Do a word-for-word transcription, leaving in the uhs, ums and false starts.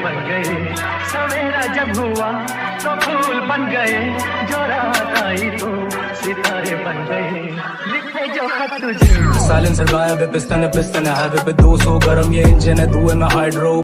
बन गए, सवेरा जब हुआ तो फूल बन गए, जो रात आई तो सितारे बन गए, लिखे जो खत तुझे। साइलेंसर गायब है, पिस्टन है पिस्टन है हाईवे पे दो सौ गरम ये इंजन है, धुएं में हाइड्रो